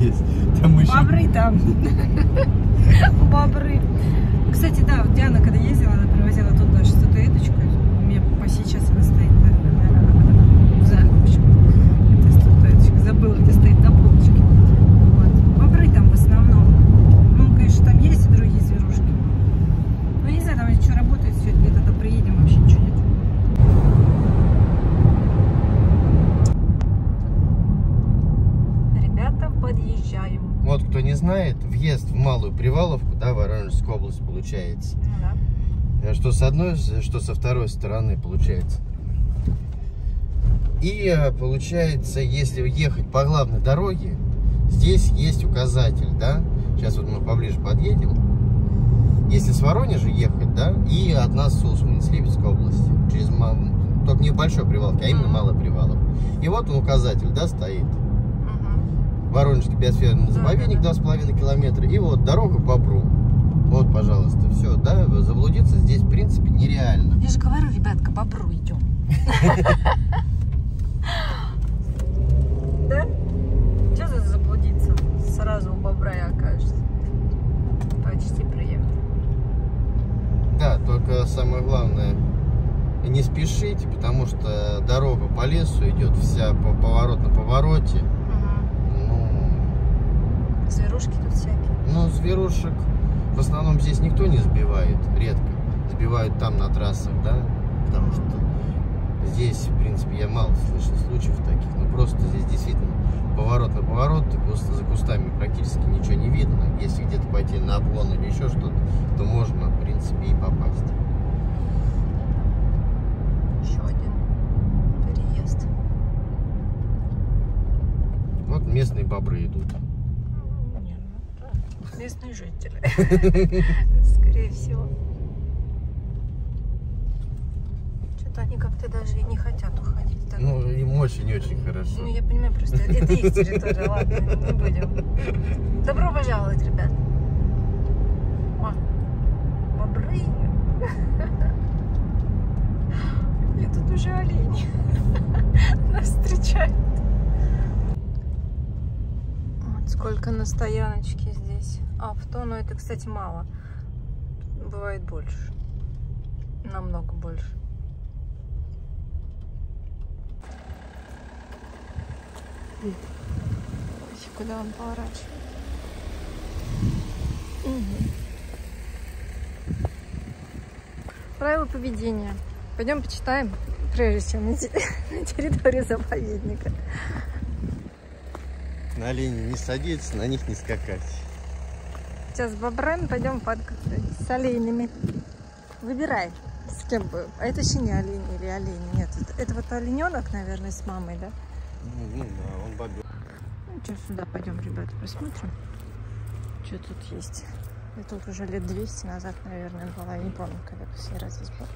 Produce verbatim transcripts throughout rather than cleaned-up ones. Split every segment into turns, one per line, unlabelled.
есть. Там еще...
Бобры там. Бобры. Кстати, да, вот Диана, когда ездила, она привозила тут нашу статуэточку. У меня по сейчас она стоит в зале. Эта статуэточка. Забыла, где стоит на полочке. Вот. Бобры там в основном. Ну, конечно, там есть и другие зверушки. Ну, не знаю, там что работает, все, где-то приедем, вообще ничего нет. Ребята, подъезжаем.
Вот, кто не знает, въезд в Малую Приваловку, да, Воронежская область получается.
Ну, да.
Что с одной, что со второй стороны получается. И получается, если ехать по главной дороге, здесь есть указатель, да. Сейчас вот мы поближе подъедем. Если с Воронежа ехать, да, и от нас с Усмани, с Липецкой области, через только не в Большой Приваловке, а именно Малая Приваловка. И вот он указатель, да, стоит. Воронежский биосферный заповедник, два с половиной километра. И вот дорога к Бобру. Вот, пожалуйста, все, да, заблудиться здесь, в принципе, нереально.
Я же говорю, ребят, к Бобру идем. Да? Что за заблудиться? Сразу у Бобра и окажешься. Почти приехали.
Да, только самое главное, не спешите, потому что дорога по лесу идет вся по поворот на повороте.
Зверушки тут всякие.
Ну, зверушек в основном здесь никто не сбивает, редко. Сбивают там на трассах, да, потому что здесь, в принципе, я мало слышал случаев таких. Ну, просто здесь действительно поворот на поворот, за кустами практически ничего не видно. Если где-то пойти на обгон или еще что-то, то можно, в принципе, и попасть.
Еще один переезд.
Вот местные бобры идут.
Местные жители. Скорее всего. Что-то они как-то даже и не хотят уходить. Так?
Ну, им очень-очень хорошо.
Ну, я понимаю, просто это их территория. Ладно, не будем. Добро пожаловать, ребят. О, бобры. И тут уже олени нас встречают. Вот сколько на стояночке здесь авто, но это, кстати, мало. Бывает больше. Намного больше. Куда он поворачивает? Угу. Правила поведения. Пойдем почитаем, прежде чем на территории заповедника.
На оленей не садиться, на них не скакать.
Сейчас с бобрами пойдем фоткаться с оленями. Выбирай, с кем бы. А это еще не олень или олень. Нет, это, это вот олененок, наверное, с мамой, да?
Ну, ну да, он бобер.
Ну что, сюда пойдем, ребята, посмотрим, что тут есть. Я тут уже лет двести назад, наверное, была. Я не помню, когда последний раз здесь был.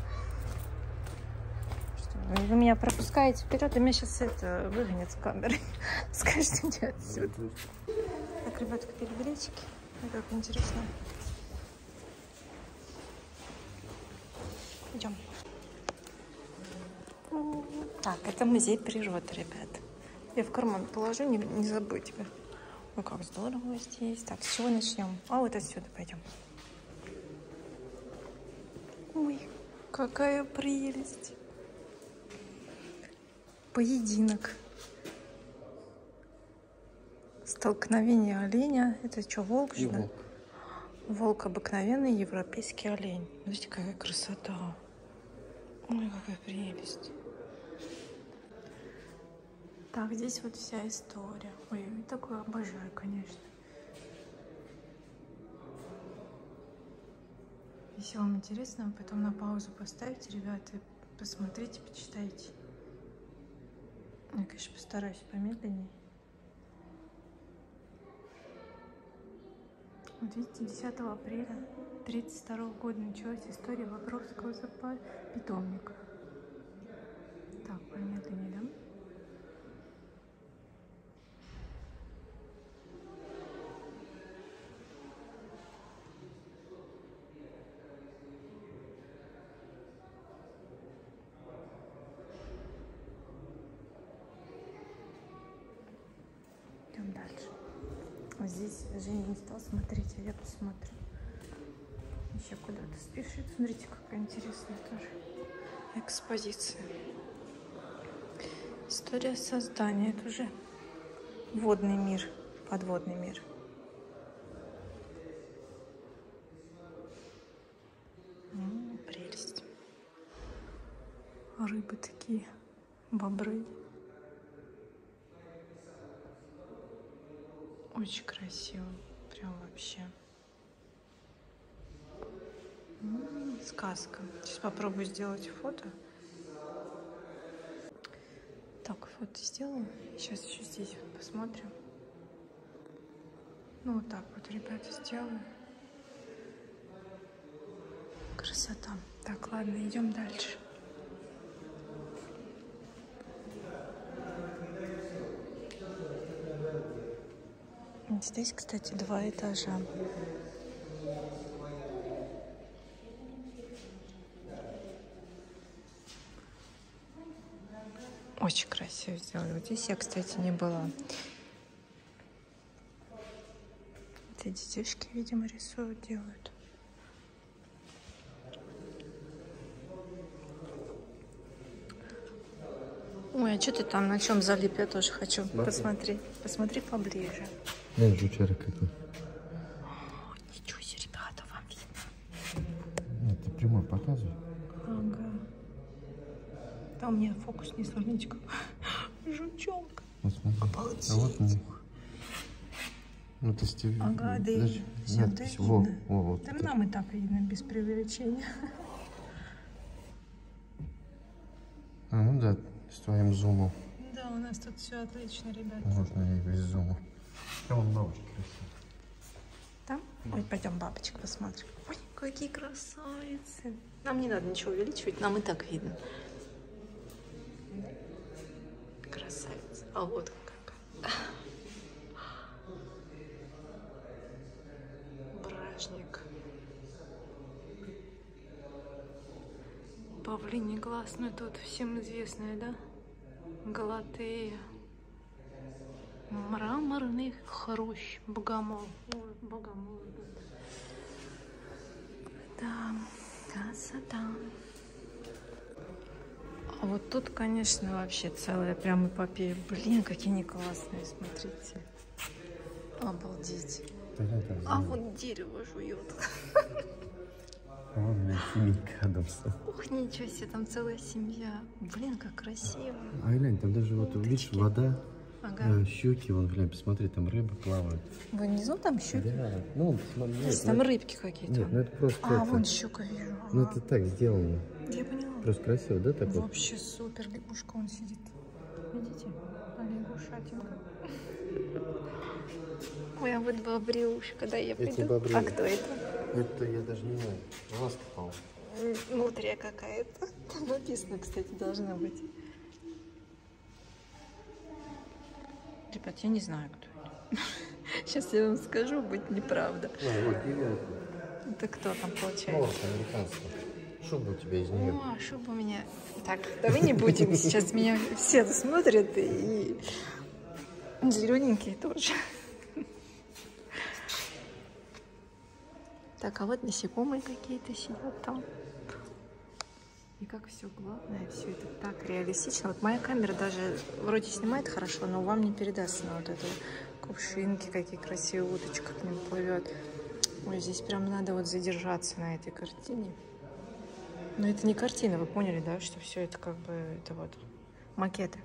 Что, вы меня пропускаете вперед, и меня сейчас это выгонят с камеры. Скажите, где отсюда. Так, ребята, купили билетики. Как интересно. Идем. Так, это музей природы, ребят. Я в карман положу, не, не забудьте. Ой, как здорово здесь. Так, с чего начнем? А вот отсюда пойдем. Ой, какая прелесть. Поединок. Столкновение оленя. Это что, волк?
И
что?
волк.
Волк обыкновенный, европейский олень. Смотрите, какая красота. Ой, какая прелесть. Так, здесь вот вся история. Ой, такое обожаю, конечно. Если вам интересно, потом на паузу поставьте, ребята, посмотрите, почитайте. Я, конечно, постараюсь помедленнее. Вот видите, десятого апреля тысяча девятьсот тридцать второго года началась история Бобровского питомника. Так, помедленнее, да? Идем дальше. Вот здесь Женя не стал смотреть, а я посмотрю. Еще куда-то спешит. Смотрите, какая интересная тоже экспозиция. История создания. Это уже водный мир, подводный мир. М-м, прелесть. Рыбы такие, бобры. Очень красиво, прям вообще. М-м, сказка. Сейчас попробую сделать фото. Так, фото сделаю. Сейчас еще здесь вот посмотрим. Ну вот так вот, ребята, сделаю. Красота. Так, ладно, идем дальше. Здесь, кстати, два этажа. Очень красиво сделали. Вот здесь я, кстати, не была. Это детишки, видимо, рисуют, делают. Ой, а что ты там на чем залип? Я тоже хочу Смотри. посмотреть. Посмотри поближе.
Я жучара какой.
О, ничего себе, ребята, вам видно.
Нет, ты прямой показывай.
Ага. Там у меня фокус не смотрите, как жучонка.
Вот смотри.
Обалдеть.
А вот он. Ну, ты стив...
Ага, да и
все, да во, во, вот.
Там нам и так видно, без преувеличения.
А, ну да, с твоим зумом.
Да, у нас тут все отлично, ребята.
Можно и без зума. Там вон бабочки красивые.
Там? Ой, пойдем бабочек посмотрим. Ой, какие красавицы. Нам не надо ничего увеличивать, нам и так видно. Красавица. А вот как. Бражник. Павлиний глаз, ну тут всем известная, да? Галатея. Мраморный хрущ. Богомол. Ой, богомол. Да, красота. А вот тут, конечно, вообще целая прям эпопея. Блин, какие они классные, смотрите. Обалдеть. А вот дерево жует.
А вон у меня семейка Адамса.
Ух, ничего себе, там целая семья. Блин, как красиво.
А глянь, там даже вот, видишь, вода,
Ага.
э, щуки, вон, глянь, посмотри, там рыбы плавают.
Внизу там щуки?
Да, ну, посмотри.
То есть там ну, рыбки какие-то.
Нет, ну это просто
А,
это,
вон щука вижу.
ну
Ага.
это так сделано.
Я поняла.
Просто красиво, да, так вот?
Вообще супер, лягушка он сидит. Видите? А лягушатинка. Ой, а вот бобрюшка, да, я
Эти
пойду.
бобры.
А кто это?
Это я даже не знаю. Ласка, по-моему.
Внутрия какая-то. Там написано, кстати, должна быть. Ребят, я не знаю, кто это. Сейчас я вам скажу, будет неправда.
А, вот девятка.
Это кто там получается?
Норс американский. Шуба у тебя из нее.
О, шуба у меня. Так, давай не будем. Сейчас меня все смотрят и зелененькие тоже. Так, а вот насекомые какие-то сидят там. И как все главное, все это так реалистично. Вот моя камера даже вроде снимает хорошо, но вам не передаст на вот это кувшинки, какие красивые, уточка к ним плывет. Ой, здесь прям надо вот задержаться на этой картине. Но это не картина, вы поняли, да, что все это как бы, это вот макеты.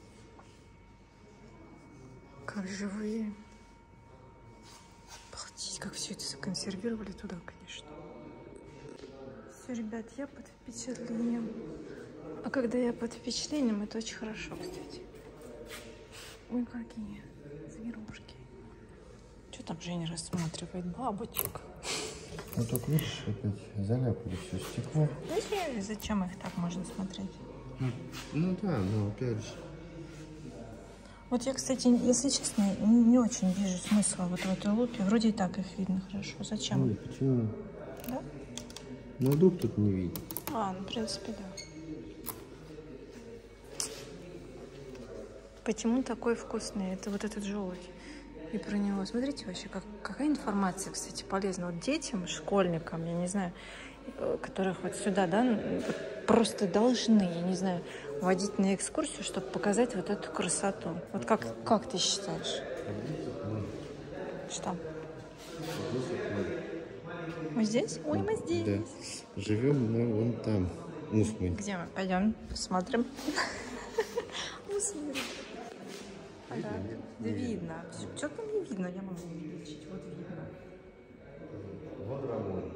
Как живые. Обалдеть, как все это законсервировали туда, конечно. Все, ребят, я под впечатлением. А когда я под впечатлением, это очень хорошо, кстати. Ой, какие зверушки. Что там Женя рассматривает? Бабочек.
Ну только видишь, опять заляпали все стекло.
Ну, зачем их так можно смотреть?
Ну, ну да, но опять же.
Вот я, кстати, если честно, не очень вижу смысла вот в этой лупе. Вроде и так их видно хорошо. Зачем?
Нет, почему?
Да?
Ну, дуб тут не видно.
А, ну, в принципе, да. Почему такой вкусный? Это вот этот желудь. И про него. Смотрите вообще, как, какая информация, кстати, полезна. Вот детям, школьникам, я не знаю, которых вот сюда, да, просто должны, я не знаю, водить на экскурсию, чтобы показать вот эту красоту. Вот как, как ты считаешь? Что? Мы здесь? Ой, мы здесь.
Да. Живем мы вон там. Усмань.
Где мы? Пойдем, посмотрим. Усмань. Да, да, видно. Что там не видно? Я могу увеличить. Вот видно.
Вот Рамон.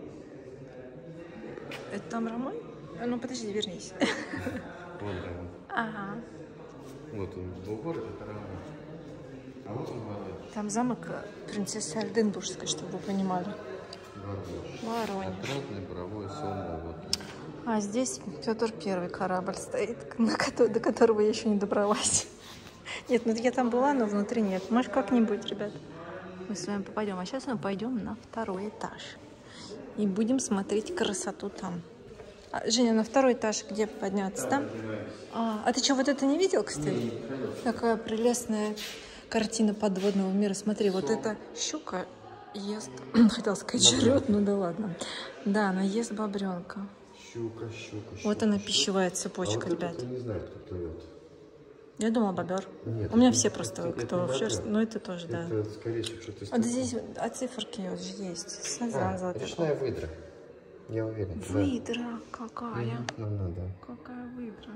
Это там Рамон? Ну, подожди, вернись.
Вон Рамон.
Ага.
Вот он, бугор, это Рамон. А вот он Воронеж.
Там замок принцессы Ольденбургской, чтобы вы понимали.
Воронеж.
Воронеж.
Отрадный буровой сон, вот.
А здесь Петр Первый корабль стоит, на ко- до которого я еще не добралась. Нет, ну я там была, но внутри нет. Может, как-нибудь, ребят, мы с вами попадем. А сейчас мы пойдем на второй этаж. И будем смотреть красоту там. А, Женя, на второй этаж где подняться? Там? А, а ты что, вот это не видел, кстати? Какая прелестная картина подводного мира. Смотри, вот эта щука ест, хотела сказать, жрет, ну да ладно. Да, она ест бобренка.
Щука, щука, щука.
Вот она, пищевая цепочка,
а вот
ребят.
это не знаю, кто плывет.
Я думала, бобер.
Нет,
У меня
это,
все просто,
это,
кто
это
в шерсть. Ну, это тоже, да.
Это, скорее всего, что-то из
Вот здесь, а циферки вот же есть. Сазан
а,
золотой.
речная выдра. Я уверен.
Выдра
Да.
какая.
Ну, ну, да.
Какая выдра.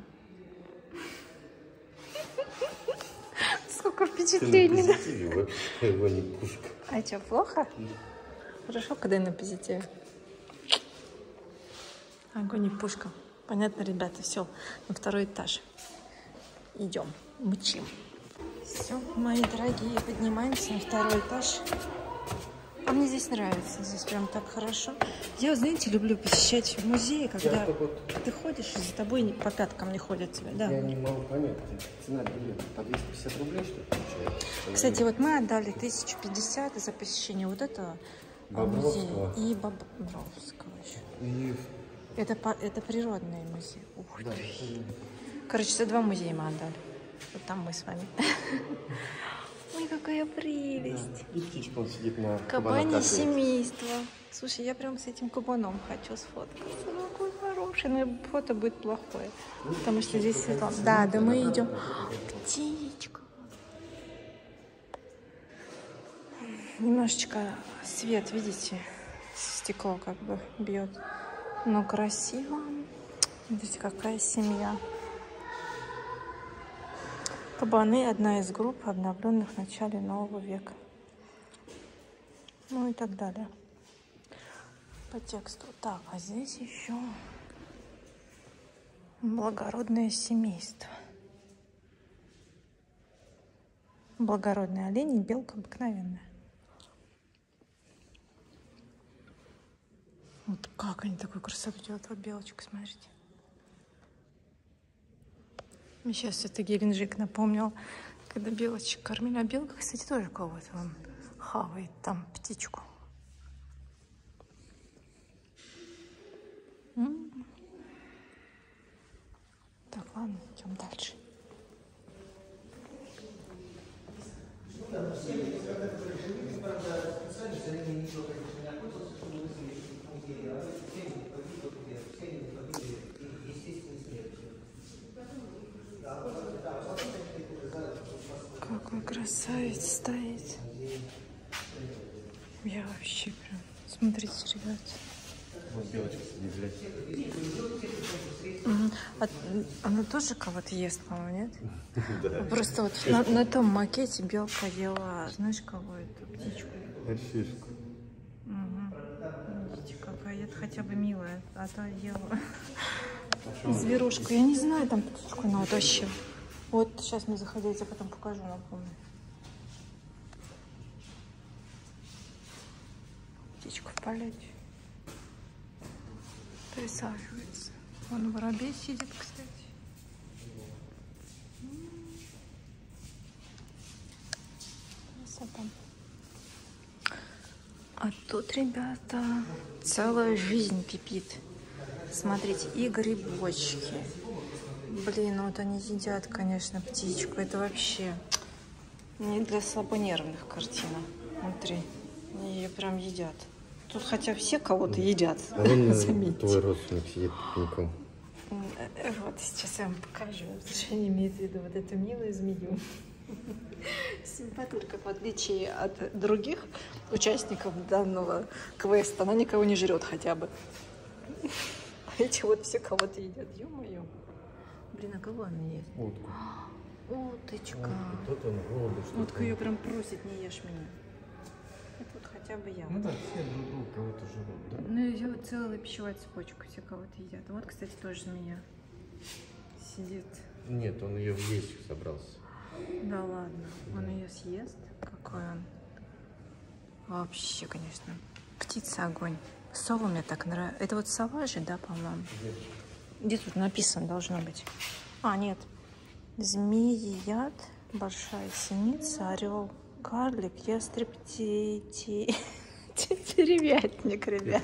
Сколько впечатлений, да?
Вообще его не пушка.
А что, плохо? Хорошо, когда я на позитиве. Огонь и пушка. Понятно, ребята, все, на второй этаж. Идем, мчим. Все, мои дорогие, поднимаемся на второй этаж. А мне здесь нравится, здесь прям так хорошо. Я, знаете, люблю посещать музеи, когда вот... ты ходишь, и за тобой по пяткам не ходят тебе. Да.
Я не могу понять, цена билета по двести пятьдесят рублей, что ли, получается?
Кстати, вот мы отдали тысячу пятьдесят за посещение вот этого музея и Бобровского еще.
И...
Это, это природный музей. Ух
да,
ты.
это...
Короче, за два музея мы отдали. Вот там мы с вами. Ой, какая прелесть.
Да. И птичка он сидит на
кабане семейства. Слушай, я прям с этим кабаном хочу сфоткаться. Какой хороший. Но фото будет плохое. Потому что здесь светло. Да, да, мы идем. Птичка. Немножечко свет, видите? Стекло как бы бьет. Но красиво. Видите, какая семья. Кабаны – одна из групп, обновленных в начале нового века. Ну и так далее. По тексту. Так, а здесь еще благородное семейство. Благородные олени, белка обыкновенная. Вот как они такую красоту делают. Вот белочка, смотрите. Мне сейчас это Геленджик напомнил, когда белочек кормили. А белка, кстати, тоже кого-то он хавает там птичку. М-м-м. Так, ладно, идем дальше. Какой красавец стоит. Я вообще прям... Смотрите, ребят.
Вот белочка сидит, блядь.
Угу. А, она тоже кого-то ест, по-моему, нет? Да. Просто вот на, на том макете белка ела, знаешь, кого это? Птичку.
Артишку.
Угу. Видите, какая это хотя бы милая, а то ела зверушку. Я не знаю, там птичку она утащила. Вот сейчас мне заходить, я потом покажу, напомню. Птичка в полете. Присаживается. Вон воробей сидит, кстати. Красота. А тут, ребята, целая жизнь кипит. Смотрите, и грибочки. Блин, ну вот они едят, конечно, птичку. Это вообще Не для слабонервных картина. Смотри, ее прям едят. Тут хотя все кого-то едят.
А вон твой родственник сидит пикником.
Вот, сейчас я вам покажу. Что имеет в виду вот эту милую змею. Симпатулька, в отличие от других участников данного квеста, она никого не жрет хотя бы. А эти вот все кого-то едят. Ё-моё. Блин, а кого она ест?
Утку.
Уточка.
Тут он голубый, что-то.
Утка ее прям просит, не ешь меня. Это вот хотя бы я.
Ну да, все друг друга кого-то жрут, да?
Ну и вот целая пищевая цепочка, все кого-то едят. А вот, кстати, тоже змея сидит.
Нет, он ее есть собрался.
Да ладно, он ее съест? Какой он? Вообще, конечно. Птица огонь. Сова мне так нравится. Это вот сова же, да, по-моему? Где тут написано должно быть? А, нет. Змеи, яд, большая синица, орел, карлик, ястреб, теревятник, ребят.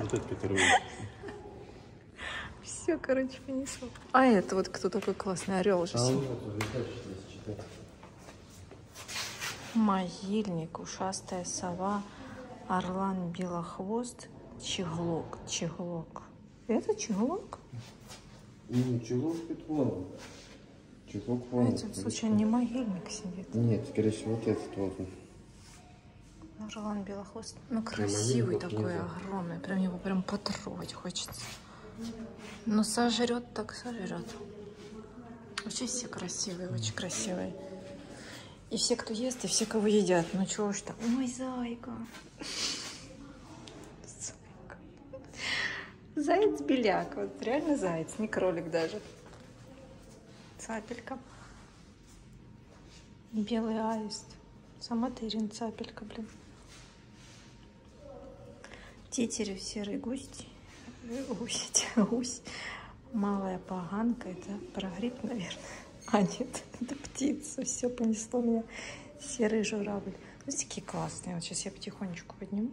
Все, короче, понесло. А это вот кто такой классный орел же. Могильник, ушастая сова, орлан, белохвост, чеглок. Чеглок. Это чеглок?
Ну, чеглок это вон. Чеглок вон.
В этом случае не могильник сидит.
Нет, скорее всего, вот этот вот.
Орлан, белохвост. Ну, красивый такой, огромный. Прям его прям потрогать хочется. Но сожрет так сожрет. Вообще все красивые, очень красивые. И все, кто ест, и все, кого едят. Ну чего уж так. Ой, зайка. Зайка. Заяц-беляк. Вот реально заяц, не кролик даже. Цапелька. Белый аист. Сама ты, Ирина, цапелька, блин. Тетерев, серый гусь. Гусь, гусь. Малая поганка. Это про гриб, наверное. А нет, это птица. Все понесло меня. Серый журавль. Смотрите, какие классные. Вот сейчас я потихонечку подниму.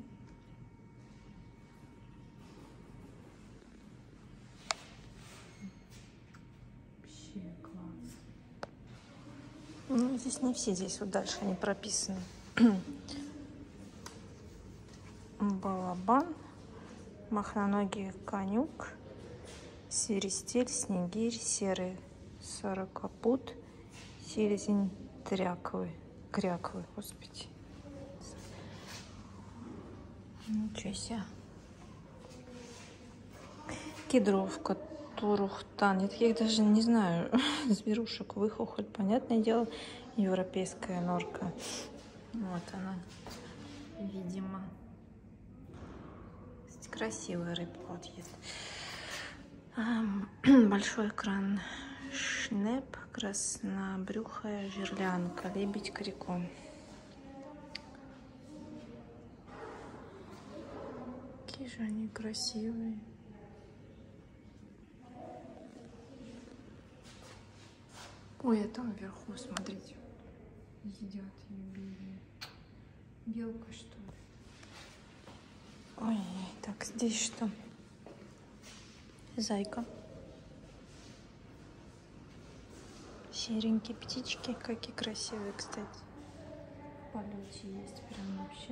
Вообще класс. Ну, здесь не все. Здесь вот дальше они прописаны. Балабан. Махноногий конюк. Свиристель, снегирь, серый сорокопут, селезень тряковый, кряковый, господи. Ничего себе. Кедровка, турухтан. Я таких даже не знаю. Зверушек, выхухоль, понятное дело. Европейская норка. Вот она, видимо. Красивая рыбка вот есть. Большой экран. Шнеп, краснобрюхая жерлянка, лебедь, крикун. Какие же они красивые. Ой, а там вверху, смотрите, едят ее белые. Белка, что ли? Ой, так, здесь что? Зайка. Серенькие птички, какие красивые, кстати. В полете есть прям вообще.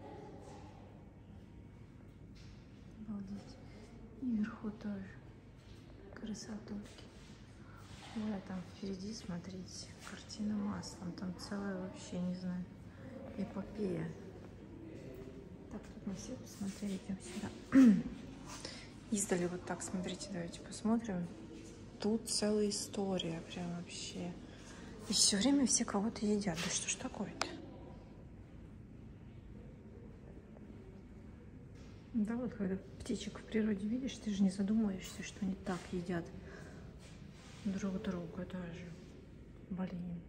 Обалдеть. И вверху тоже красотульки. Ой, а там впереди, смотрите, картина маслом. Там целая вообще, не знаю, эпопея. Так, тут мы все посмотрели, идем сюда. Издали вот так, смотрите, давайте посмотрим. Тут целая история, прям вообще. И все время все кого-то едят. Да что ж такое-то? Да, вот когда птичек в природе видишь, ты же не задумываешься, что они так едят друг друга даже. Блин.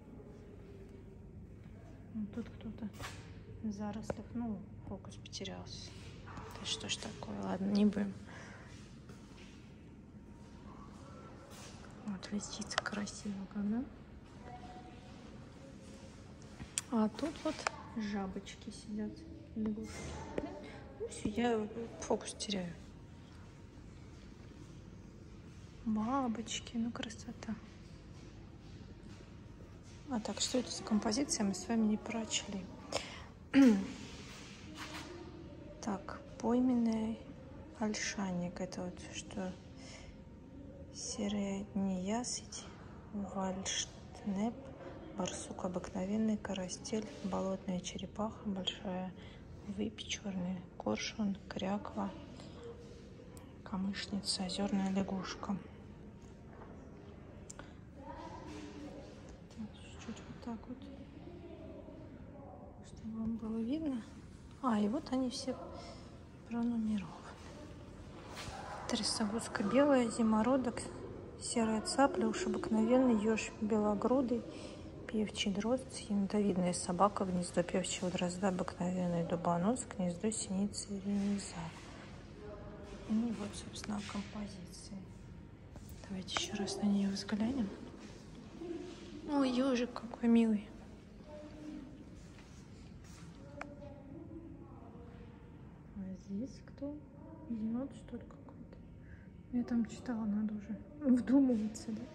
Ну, тут кто-то в зарослях, ну, фокус потерялся. Да что ж такое? Ладно, не будем. Вот лисица красиво, когда. А тут вот жабочки сидят, лягушки. Ну все, я фокус теряю. Бабочки, ну красота. А так, что это за композиция, мы с вами не прочли. Так, пойменный ольшанник. Это вот что? Серая неясыть, вальштнеп, барсук обыкновенный, карастель, болотная черепаха, большая выпь, черный коршун, кряква, камышница, озерная лягушка. Чуть-чуть вот так вот, чтобы вам было видно. А, и вот они все пронумерованы. Трясогузка белая, зимородок, серая цапля, уж обыкновенный, еж белогрудый, певчий дрозд, янтовидная собака, гнездо певчего дрозда, обыкновенный дубонос, гнездо синицы рениза. Ну вот, собственно, композиции. Давайте еще раз на нее взглянем. Ой, ежик какой милый. А здесь кто? Енот, что ли, какой-то? Я там читала, надо уже вдумываться, да?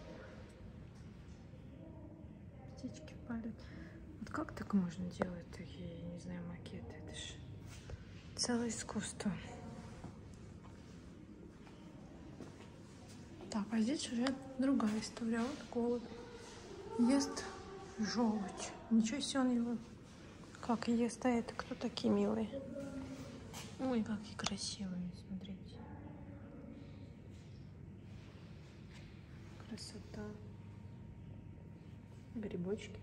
Птички палят. Вот как так можно делать такие, я не знаю, макеты? Это ж целое искусство. Так, а здесь уже другая история. Вот голубь ест желудь. Ничего себе он его как ест. А это кто такие милые? Ой, какие красивые, смотрите. Красота. Грибочки.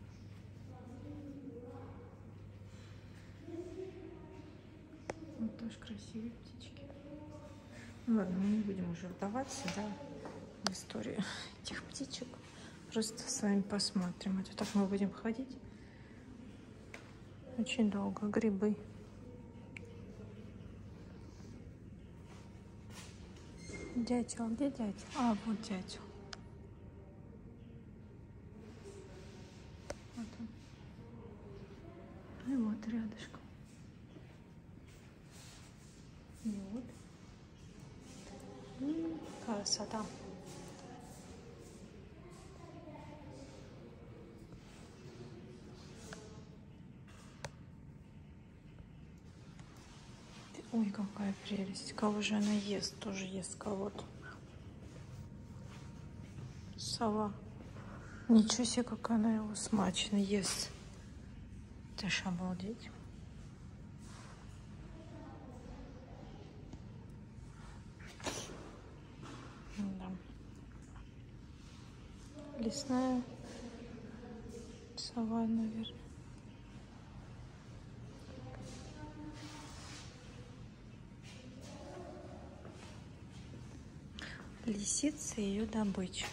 Вот тоже красивые птички. Ну ладно, мы не будем уже вдаваться, да, в историю этих птичек. Просто с вами посмотрим. Это так мы будем ходить очень долго. Грибы. Дятел, где дятел? А, вот дятел. Вот он. И вот рядышком. И вот. М-м, красота. Ой, какая прелесть. Кого же она ест? Тоже ест кого-то. Сова. Ничего себе, как она его смачно ест. Ты ж обалдеть. Да. Лесная сова, наверное. Лисица и ее добыча.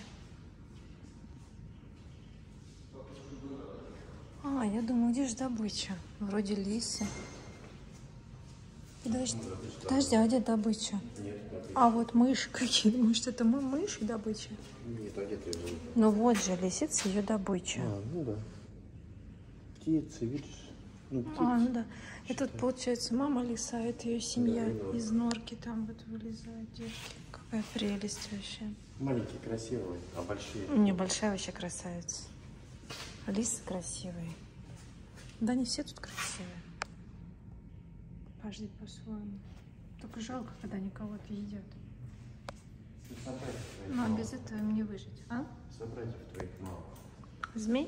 А, я думаю, где же добыча? Вроде лисы. Подожди, подожди, а где добыча?
Нет,
а вот мыши какие? Может, это мы мыши добыча?
нет, а где ты?
Ну вот же, лисица ее добыча.
А, ну да. Птицы, видишь? Ну, птицы.
А, ну да. Это вот, получается, мама лиса, это ее семья.
Да, да.
Из норки там вот вылезают девки. Какая прелесть вообще.
Маленькие красивые, а большие?
Не, большая вообще красавица. Лисы красивые. Да не все тут красивые. Каждый по-своему. Только жалко, когда они кого-то едят. Ну, а без этого им не выжить. А?
Собратьев твоих мало.
Змей?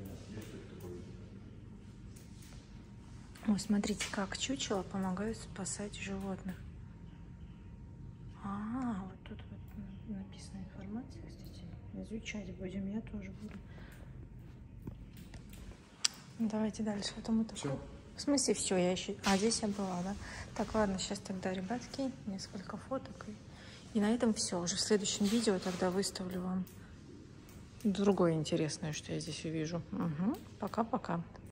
Ой, смотрите, как чучело помогают спасать животных. А, вот тут вот написана информация, кстати. Изучать будем, я тоже буду. Давайте дальше. А то мы только... В смысле все, я еще... А, здесь я была, да? Так, ладно, сейчас тогда, ребятки, несколько фоток. И, и на этом все. Уже в следующем видео тогда выставлю вам другое интересное, что я здесь увижу. Угу. Пока-пока.